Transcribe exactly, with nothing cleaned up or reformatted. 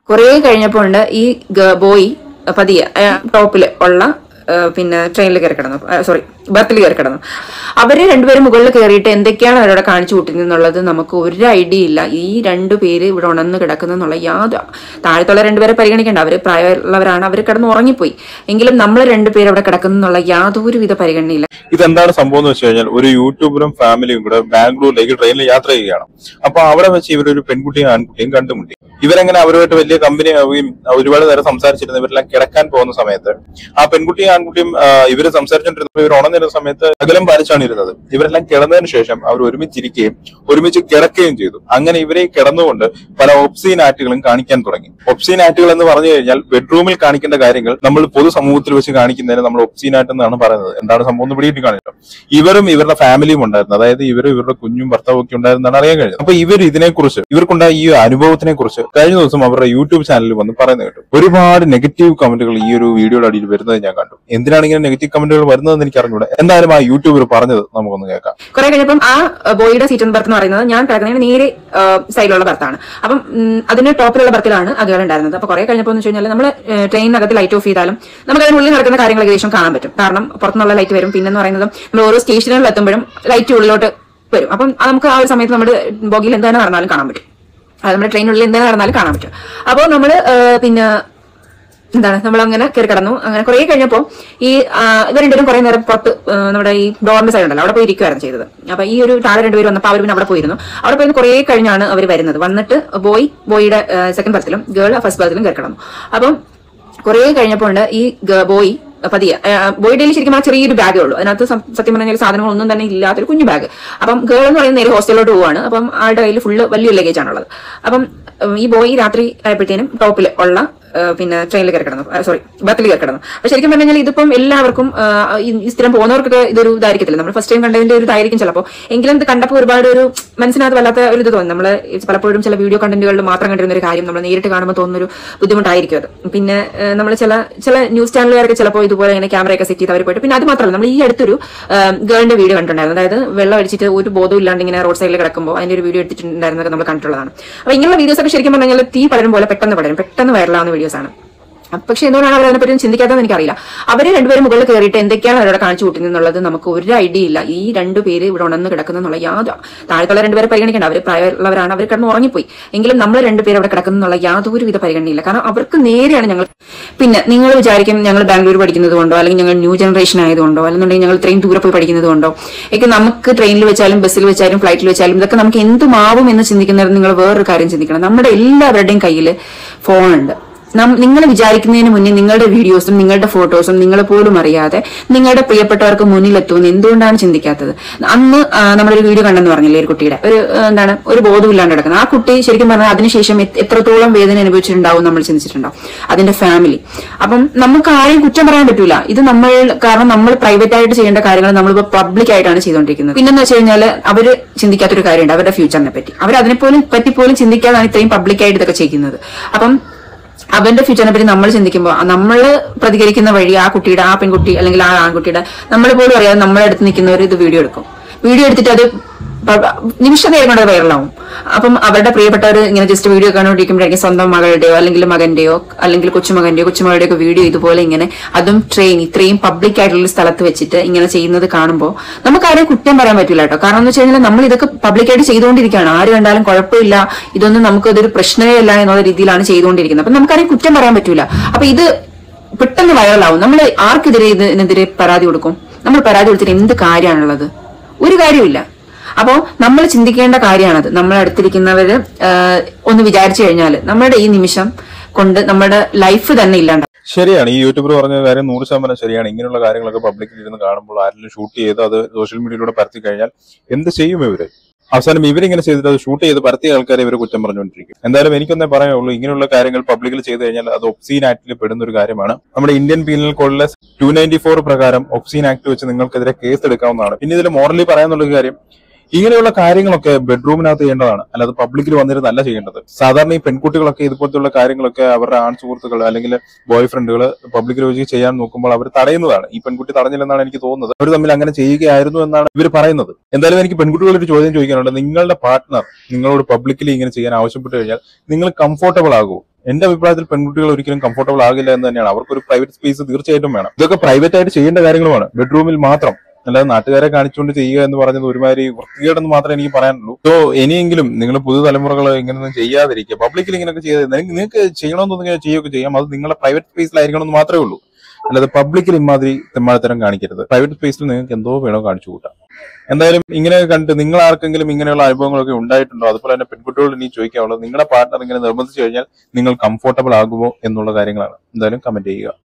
കുറെ കഴിഞ്ഞപ്പോൾ ഉണ്ട് ഈ ബോയ് പതിയെ ടോപ്പിൽ ഉള്ള പിന്നെ ട്രെയിനിൽ കയറി കിടന്നു, സോറി ബർത്തിൽ കയറി കിടന്നു. അവര് രണ്ടുപേരും മുകളിൽ കയറിയിട്ട് എന്തൊക്കെയാണ് അവരോട് കാണിച്ചു കൂട്ടുന്നത് നമുക്ക് ഒരു ഐഡിയ ഇല്ല. ഈ രണ്ടുപേര് ഇവിടെ ഉണർന്ന് കിടക്കുന്നുള്ള യാതൊരു, താഴത്തുള്ള രണ്ടുപേരെ പരിഗണിക്കേണ്ട, അവര് പ്രായമുള്ളവരാണ്, അവർ കിടന്ന് ഉറങ്ങിപ്പോയി. എങ്കിലും നമ്മൾ രണ്ടുപേരും അവിടെ കിടക്കുന്നുള്ള യാതൊരുവിധ പരിഗണനയില്ല. ഇതെന്താണ് സംഭവം എന്ന് വെച്ച് കഴിഞ്ഞാൽ, ഒരു യൂട്യൂബറും ഫാമിലിയും കൂടെ ബാംഗ്ലൂരിലേക്ക് ട്രെയിനിൽ യാത്ര ചെയ്യുകയാണ്. അപ്പൊ അവിടെ വെച്ച് ഇവരൊരു പെൺകുട്ടിയും ആൺകുട്ടിയും കണ്ടുമുട്ടി. ഇവരെങ്ങനെ അവരുമായിട്ട് വലിയ കമ്പനി ആവുകയും ഒരുപാട് നേരം സംസാരിച്ചിരുന്നു. ഇവരെല്ലാം കിടക്കാൻ പോകുന്ന സമയത്ത് ആ പെൺകുട്ടിയും ആൺകുട്ടിയും ഇവര് സംസാരിച്ചുകൊണ്ടിരുന്നപ്പോൾ ഇവർ ഉണർന്നിരുന്ന സമയത്ത് അകലം പാലിച്ചാണ് ഇരുന്നത്. ഇവരെല്ലാം കിടന്നതിന് ശേഷം അവർ ഒരുമിച്ചിരിക്കുകയും ഒരുമിച്ച് കിടക്കുകയും ചെയ്തു. അങ്ങനെ ഇവരെ കിടന്നുകൊണ്ട് പല ഒബ്സീൻ ആക്ടുകളും കാണിക്കാൻ തുടങ്ങി. ഒബ്സീൻ ആക്ടുകൾ എന്ന് പറഞ്ഞു കഴിഞ്ഞാൽ ബെഡ്റൂമിൽ കാണിക്കേണ്ട കാര്യങ്ങൾ നമ്മൾ പൊതുസമൂഹത്തിൽ വെച്ച് കാണിക്കുന്നതിന് നമ്മൾ ഒബ്സീൻ ആക്ട് എന്നാണ് പറയുന്നത്. എന്താണ് സംഭവം എന്ന് പിടിയിട്ട് കാണിച്ചു. ഇവരും ഇവരുടെ ഫാമിലിയും ഉണ്ടായിരുന്നു, അതായത് ഇവരും ഇവരുടെ കുഞ്ഞും ഭർത്താവും ഒക്കെ ഉണ്ടായിരുന്നാണ് അറിയാൻ കഴിഞ്ഞത്. അപ്പൊ ഇവർ ഇതിനെക്കുറിച്ച് ഇവർക്കുണ്ടായ ഈ അനുഭവത്തിനെ കുറിച്ച് കഴിഞ്ഞ ദിവസം അവരുടെ യൂട്യൂബ് ചാനലിൽ വന്ന് പറയുന്നത് കേട്ടു. ഒരുപാട് നെഗറ്റീവ് കമന്റുകൾ ഈ ഒരു വീഡിയോയുടെ അടിയിൽ വരുന്നത് ഞാൻ കണ്ടു. എന്തിനാണ് ഇങ്ങനെ നെഗറ്റീവ് കമന്റുകൾ വരുന്നതെന്ന് എനിക്ക് അറിഞ്ഞൂടെ. എന്തായാലും ആ യൂട്യൂബർ പറഞ്ഞത് നമുക്കൊന്ന് കേൾക്കാം. കുറെ കഴിഞ്ഞപ്പം ആ ബോയിയുടെ സീറ്റ് ബർത്ത് എന്ന് പറയുന്നത് ഞാൻ കിടക്കുന്നതിന് നേരെ സൈഡിലുള്ള ബർത്താണ്. അപ്പം അതിന്റെ ടോപ്പിലുള്ള ബർത്തിലാണ് ആ ഗേൾ ഉണ്ടായിരുന്നത്. അപ്പൊ കുറെ കഴിഞ്ഞപ്പോൾ എന്ന് വെച്ച് കഴിഞ്ഞാൽ നമ്മൾ ട്രെയിനകത്ത് ലൈറ്റ് ഓഫ് ചെയ്താലും നമുക്ക് അതിനുള്ളിൽ നടക്കുന്ന കാര്യങ്ങൾ ഏകദേശം കാണാൻ പറ്റും. കാരണം പുറത്തുനിന്നുള്ള ലൈറ്റ് വരും. പിന്നെന്ന് പറയുന്നത് നമ്മൾ ഓരോ സ്റ്റേഷനുകളിൽ എത്തുമ്പോഴും ലൈറ്റ് ഉള്ളിലോട്ട് വരും. അപ്പം നമുക്ക് ആ ഒരു സമയത്ത് നമ്മുടെ ബോഗിയിൽ എന്താണ് നടന്നാലും കാണാൻ പറ്റും. അത് നമ്മുടെ ട്രെയിനുള്ളിൽ എന്താണ് നടന്നാലും കാണാൻ പറ്റും. അപ്പോൾ നമ്മള് പിന്നെ എന്താണ് നമ്മൾ അങ്ങനെ കയറി കിടന്നു. അങ്ങനെ കുറെ കഴിഞ്ഞപ്പോൾ ഈ ഇവർ രണ്ടുപേരും കുറെ നേരം പുറത്ത് നമ്മുടെ ഈ ഡോറിന്റെ സൈഡ് ഉണ്ടല്ലോ അവിടെ പോയി ഇരിക്കുകയായിരുന്നു ചെയ്തത്. അപ്പൊ ഈ ഒരു താഴെ രണ്ടുപേർ വന്നപ്പോൾ അവർ പിന്നെ അവിടെ പോയിരുന്നു. അവിടെ പോയി കുറെ കഴിഞ്ഞാണ് അവർ വരുന്നത്. വന്നിട്ട് ബോയ് ബോയിയുടെ സെക്കൻഡ് ബർത്തിലും ഗേൾ ഫസ്റ്റ് ബർത്തിലും കയറി കിടന്നു. അപ്പം കുറെ കഴിഞ്ഞപ്പോൾ ഉണ്ട് ഈ ബോയ് പതിയെ ബോയുടെ ശരിക്കും ആ ചെറിയൊരു ബാഗേ ഉള്ളൂ. അതിനകത്ത് സത്യം പറഞ്ഞാൽ സാധനങ്ങളൊന്നും തന്നെ ഇല്ലാത്തൊരു കുഞ്ഞു ബാഗ്. അപ്പം ഗേൾ എന്ന് പറയുന്നത് നേരെ ഹോസ്റ്റലിലോട്ട് പോവാണ്. അപ്പം ആളുടെ കയ്യിൽ ഫുള്ള് വലിയ ലഗേജ് ആണുള്ളത്. അപ്പം ഈ ബോയ് രാത്രി ആയപ്പോഴത്തേനും ടോപ്പിൽ ഉള്ള പിന്നെ ട്രെയിനിൽ കയറി കിടന്നു, സോറി ബർത്തിൽ കയറി കിടന്നു. അപ്പൊ ശരിക്കും പറഞ്ഞാൽ ഇതിപ്പം എല്ലാവർക്കും ഈ സ്ഥിരം പോകുന്നവർക്കൊക്കെ ഇതൊരു ഇതായിരിക്കത്തില്ല. നമ്മൾ ഫസ്റ്റ് ടൈം കണ്ടതിന്റെ ഒരു ഇതായിരിക്കും ചിലപ്പോൾ. എങ്കിലും ഇത് കണ്ടപ്പോൾ ഒരുപാട് ഒരു മനസ്സിനകത്ത് വല്ലാത്ത ഒരു ഇത് തോന്നി. നമ്മൾ പലപ്പോഴും ചില വീഡിയോ കണ്ടന്റുകളിൽ മാത്രം കണ്ടിരുന്ന ഒരു കാര്യം നമ്മൾ നേരിട്ട് കാണുമ്പോൾ തോന്നുന്നൊരു ബുദ്ധിമുട്ടായിരിക്കും അത്. പിന്നെ നമ്മൾ ചില ചില ന്യൂസ് ചാനലുകാരൊക്കെ ചിലപ്പോൾ ഇതുപോലെ ഇങ്ങനെ ക്യാമറയൊക്കെ സെറ്റ് ചെയ്ത് അവർ പോയിട്ട്. പിന്നെ അത് മാത്രമല്ല, നമ്മൾ ഈ അടുത്തൊരു ഗേളിന്റെ വീഡിയോ കണ്ടിട്ടുണ്ടായിരുന്നു. അതായത് വെള്ളം അടിച്ചിട്ട് ഒരു ബോധം ഇല്ലാണ്ട് ഇങ്ങനെ റോഡ് സൈഡിൽ കിടക്കുമ്പോൾ അതിന്റെ ഒരു വീഡിയോ എടുത്തിട്ടുണ്ടായിരുന്നത് നമ്മൾ കണ്ടിട്ടുള്ളതാണ്. അപ്പൊ ഇങ്ങനെയുള്ള വീഡിയോസ് ഒക്കെ ശരിക്കും പറഞ്ഞാൽ തീ പടരും പോലെ പെട്ടെന്ന് പടരും, പെട്ടെന്ന് വൈറലാവുന്ന വീഡിയോസ് ആണ്. പക്ഷെ എന്തുകൊണ്ടാണ് അവർ അതിനെപ്പറ്റി ചിന്തിക്കാത്തതെന്ന് എനിക്കറിയില്ല. അവര് രണ്ടുപേരും മുകളിൽ കയറിയിട്ട് എന്തൊക്കെയാണ് അവരോട് കാണിച്ചു കൂട്ടുന്നത് നമുക്ക് ഒരു ഐഡിയ ഇല്ല. ഈ രണ്ടുപേര് ഇവിടെ ഉണർന്ന് കിടക്കുന്നുള്ള യാതൊരു, താഴത്തുള്ള രണ്ടുപേരെ പരിഗണിക്കേണ്ട, അവർ പ്രായമുള്ളവരാണ്, അവർ കിടന്ന് ഉറങ്ങിപ്പോയി. എങ്കിലും നമ്മൾ രണ്ടുപേരും അവിടെ കിടക്കുന്നുള്ള യാതൊരുവിധ പരിഗണനയില്ല. കാരണം അവർക്ക് നേരെയാണ് ഞങ്ങൾ. പിന്നെ നിങ്ങൾ വിചാരിക്കും ഞങ്ങൾ ബാംഗ്ലൂർ പഠിക്കുന്നത് കൊണ്ടോ അല്ലെങ്കിൽ ഞങ്ങൾ ന്യൂ ജനറേഷൻ ആയതുകൊണ്ടോ അല്ലെന്നുണ്ടെങ്കിൽ ഞങ്ങൾ ഇത്രയും ദൂരെ പോയി പഠിക്കുന്നത് കൊണ്ടോ ഒക്കെ നമുക്ക് ട്രെയിനിൽ വെച്ചാലും ബസ്സിൽ വെച്ചാലും ഫ്ലൈറ്റിൽ വെച്ചാലും ഇതൊക്കെ നമുക്ക് എന്തുമാവും എന്ന് ചിന്തിക്കുന്നവർ നിങ്ങൾ വേറൊരു കാര്യം ചിന്തിക്കണം. നമ്മുടെ എല്ലാവരുടെയും കയ്യിൽ ഫോണുണ്ട്. നിങ്ങൾ വിചാരിക്കുന്നതിന് മുന്നേ നിങ്ങളുടെ വീഡിയോസും നിങ്ങളുടെ ഫോട്ടോസും നിങ്ങൾ പോലും അറിയാതെ നിങ്ങളുടെ പ്രിയപ്പെട്ടവർക്ക് മുന്നിലെത്തുമെന്ന് എന്തുകൊണ്ടാണ് ചിന്തിക്കാത്തത്? അന്ന് നമ്മളൊരു വീഡിയോ കണ്ടെന്ന് പറഞ്ഞില്ലേ, ഒരു കുട്ടിയുടെ ഒരു എന്താണ് ഒരു ബോധമില്ലാണ്ട് കിടക്കുന്നത്. ആ കുട്ടി ശരിക്കും പറഞ്ഞാൽ അതിനുശേഷം എത്രത്തോളം വേദന അനുഭവിച്ചിട്ടുണ്ടാവും നമ്മൾ ചിന്തിച്ചിട്ടുണ്ടാവും, അതിന്റെ ഫാമിലി. അപ്പം നമുക്ക് ആരെയും കുറ്റം പറയാൻ പറ്റൂല. ഇത് നമ്മൾ കാരണം നമ്മൾ പ്രൈവറ്റ് ആയിട്ട് ചെയ്യേണ്ട കാര്യങ്ങൾ നമ്മളിപ്പോ പബ്ലിക് ആയിട്ടാണ് ചെയ്തുകൊണ്ടിരിക്കുന്നത്. പിന്നെന്ന് വെച്ച് കഴിഞ്ഞാൽ അവര് ചിന്തിക്കാത്തൊരു കാര്യമുണ്ട്, അവരുടെ ഫ്യൂച്ചറിനെ പറ്റി. അവർ അതിനെപ്പോലും പറ്റിപ്പോലും ചിന്തിക്കാതാണ് ഇത്രയും പബ്ലിക്കായിട്ട് ഇതൊക്കെ ചെയ്യുന്നത്. അപ്പം അവന്റെ ഫ്യൂച്ചറിനെ പറ്റി നമ്മൾ ചിന്തിക്കുമ്പോൾ നമ്മൾ പ്രതികരിക്കുന്ന വഴി ആ കുട്ടിയുടെ ആ പെൺകുട്ടി അല്ലെങ്കിൽ ആ ആൺകുട്ടിയുടെ നമ്മൾ പോലും അറിയാതെ നമ്മളെ അടുത്ത് നിൽക്കുന്നവർ ഇത് വീഡിയോ എടുക്കും. വീഡിയോ എടുത്തിട്ട് അത് നിമിഷ നേരം കൊണ്ട് വൈറലാവും. അപ്പം അവരുടെ പ്രിയപ്പെട്ടവർ ഇങ്ങനെ ജസ്റ്റ് വീഡിയോ കണ്ടുകൊണ്ടിരിക്കുമ്പോഴായിരിക്കും സ്വന്തം മകളുടെയോ അല്ലെങ്കിൽ മകന്റെയോ അല്ലെങ്കിൽ കൊച്ചുമകന്റെയോ കൊച്ചുമകളുടെയോ ഒക്കെ വീഡിയോ ഇതുപോലെ ഇങ്ങനെ അതും ട്രെയിൻ ഇത്രയും പബ്ലിക് ആയിട്ടുള്ള സ്ഥലത്ത് വെച്ചിട്ട് ഇങ്ങനെ ചെയ്യുന്നത് കാണുമ്പോൾ നമുക്ക് ആരെയും കുറ്റം പറയാൻ പറ്റില്ല കേട്ടോ. കാരണം എന്ന് വെച്ച് കഴിഞ്ഞാൽ നമ്മൾ ഇതൊക്കെ പബ്ലിക്കായിട്ട് ചെയ്തുകൊണ്ടിരിക്കുകയാണ്. ആര് കണ്ടാലും കുഴപ്പമില്ല, ഇതൊന്നും നമുക്ക് അതൊരു പ്രശ്നമേ അല്ല എന്നുള്ള രീതിയിലാണ് ചെയ്തുകൊണ്ടിരിക്കുന്നത്. അപ്പൊ നമുക്കാരെയും കുറ്റം പറയാൻ പറ്റൂല. അപ്പൊ ഇത് പെട്ടെന്ന് വൈറലാവും. നമ്മൾ ആർക്കെതിരെ ഇതിനെതിരെ പരാതി കൊടുക്കും? നമ്മൾ പരാതി കൊടുത്തിട്ട് എന്ത് കാര്യമാണുള്ളത്? ഒരു കാര്യമില്ല. അപ്പോ നമ്മൾ ചിന്തിക്കേണ്ട കാര്യമാണത്. നമ്മൾ അടുത്തിരിക്കുന്നവര് ഒന്ന് വിചാരിച്ചു കഴിഞ്ഞാൽ നമ്മുടെ ഈ നിമിഷം കൊണ്ട് നമ്മുടെ ലൈഫ് തന്നെ ഇല്ലാണ്ട്. ശരിയാണ്, ഈ യൂട്യൂബർ പറഞ്ഞ കാര്യം നൂറ് ശതമാനം ശരിയാണ്. ഇങ്ങനെയുള്ള കാര്യങ്ങളൊക്കെ പബ്ലിക്കിൽ ഇരുന്ന് കാണുമ്പോൾ ആരെങ്കിലും ഷൂട്ട് ചെയ്ത് അത് സോഷ്യൽ മീഡിയയിലൂടെ പരത്തി കഴിഞ്ഞാൽ എന്ത് ചെയ്യും ഇവര്? അവസാനം ഇവരിങ്ങനെ ചെയ്തിട്ട് അത് ഷൂട്ട് ചെയ്ത് പരത്തിയ ആൾക്കാരെ ഇവർ കുറ്റം പറഞ്ഞുകൊണ്ടിരിക്കും. എന്തായാലും എനിക്കൊന്നേ പറയാനുള്ളൂ, ഇങ്ങനെയുള്ള കാര്യങ്ങൾ പബ്ലിക്കിൽ ചെയ്ത് കഴിഞ്ഞാൽ അത് ഒബ്സീൻ ആക്ടിൽ പെടുന്ന ഒരു കാര്യമാണ്. നമ്മുടെ ഇന്ത്യൻ പീനൽ കോഡിലെ ടു നയൻറ്റി ഫോർ പ്രകാരം ഒബ്സീൻ ആക്ട് വെച്ച് നിങ്ങൾക്കെതിരെ കേസ് എടുക്കാവുന്നതാണ്. പിന്നെ ഇതിൽ മോറലി പറയാനുള്ള കാര്യം, ഇങ്ങനെയുള്ള കാര്യങ്ങളൊക്കെ ബെഡ്റൂമിനകത്ത് ചെയ്യേണ്ടതാണ്, അല്ലാതെ പബ്ലിക്കിൽ വന്നിരുന്നല്ല ചെയ്യേണ്ടത്. സാധാരണ ഈ പെൺകുട്ടികളൊക്കെ ഇതുപോലത്തുള്ള കാര്യങ്ങളൊക്കെ അവരുടെ ആൺ സുഹൃത്തുക്കൾ അല്ലെങ്കിൽ ബോയ് ഫ്രണ്ടുകൾ പബ്ലിക്കിൽ വെച്ച് ചെയ്യാൻ നോക്കുമ്പോൾ അവർ തടയുന്നതാണ്. ഈ പെൺകുട്ടി തടഞ്ഞില്ലെന്നാണ് എനിക്ക് തോന്നുന്നത്. അവർ തമ്മിൽ അങ്ങനെ ചെയ്യുകയായിരുന്നു എന്നാണ് ഇവർ പറയുന്നത്. എന്തായാലും എനിക്ക് പെൺകുട്ടികളൊരു ചോദ്യം ചോദിക്കാനുണ്ട്. നിങ്ങളുടെ പാർട്ട്ണർ നിങ്ങളോട് പബ്ലിക്കലി ഇങ്ങനെ ചെയ്യാൻ ആവശ്യപ്പെട്ട് കഴിഞ്ഞാൽ നിങ്ങൾ കംഫോർട്ടബിൾ ആകുമോ? എന്റെ അഭിപ്രായത്തിൽ പെൺകുട്ടികൾ ഒരിക്കലും കംഫർട്ടബിൾ ആകില്ല എന്ന് തന്നെയാണ്. അവർക്കൊരു പ്രൈവറ്റ് സ്പേസ് തീർച്ചയായിട്ടും വേണം. ഇതൊക്കെ പ്രൈവറ്റ് ആയിട്ട് ചെയ്യേണ്ട കാര്യങ്ങളുമാണ്, ബെഡ്റൂമിൽ മാത്രം. അല്ലാതെ നാട്ടുകാരെ കാണിച്ചുകൊണ്ട് ചെയ്യുക എന്ന് പറഞ്ഞത് ഒരുമാതിരി വൃത്തികേടെന്ന് മാത്രമേ എനിക്ക് പറയാനുള്ളൂ. സോ ഇനിയെങ്കിലും നിങ്ങൾ പുതുതലമുറകൾ ഇങ്ങനെയൊന്നും ചെയ്യാതിരിക്കുക. പബ്ലിക്കിൽ ഇങ്ങനെയൊക്കെ ചെയ്ത് നിങ്ങൾക്ക് ചെയ്യണമെന്ന് തോന്നുക ചെയ്യുകയൊക്കെ ചെയ്യാം. അത് നിങ്ങളുടെ പ്രൈവറ്റ് സ്പേസിലായിരിക്കണം എന്ന് മാത്രമേ ഉള്ളൂ. അല്ലാതെ പബ്ലിക്കിൽ ഇമാതിരി തെമ്മാടിത്തരം കാണിക്കരുത്. പ്രൈവറ്റ് സ്പേസിൽ നിങ്ങൾക്ക് എന്തോ വേണോ കാണിച്ചു കൂട്ടാം. എന്തായാലും ഇങ്ങനെ കണ്ട് നിങ്ങൾ ആർക്കെങ്കിലും ഇങ്ങനെയുള്ള അനുഭവങ്ങളൊക്കെ ഉണ്ടായിട്ടുണ്ടോ? അതുപോലെ തന്നെ പെൺകുട്ടികളോട് ഇനി ചോദിക്കാനുള്ളത്, നിങ്ങളുടെ പാർട്ണർ ഇങ്ങനെ നിർബന്ധിച്ചു കഴിഞ്ഞാൽ നിങ്ങൾ കംഫർട്ടബിൾ ആകുമോ എന്നുള്ള കാര്യങ്ങളാണ്. എന്തായാലും കമന്റ് ചെയ്യുക.